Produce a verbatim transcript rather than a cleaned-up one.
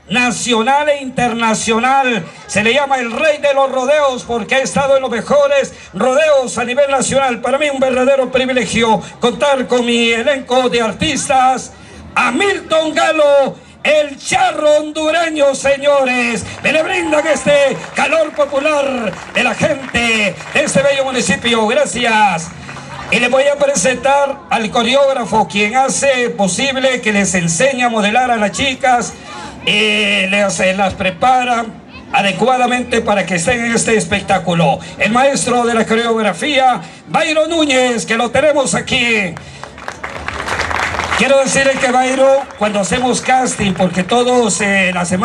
nacional e internacional. Se le llama el rey de los rodeos porque ha estado en los mejores rodeos a nivel nacional. Para mí un verdadero privilegio contar con mi elenco de artistas. Hamilton Galo, el charro hondureño, señores, me le brindan este calor popular de la gente de este bello municipio. Gracias. Y les voy a presentar al coreógrafo, quien hace posible que les enseñe a modelar a las chicas y les, las prepara adecuadamente para que estén en este espectáculo. El maestro de la coreografía, Bayro Núñez, que lo tenemos aquí. Quiero decirle que Bayro, cuando hacemos casting, porque todos eh, la semana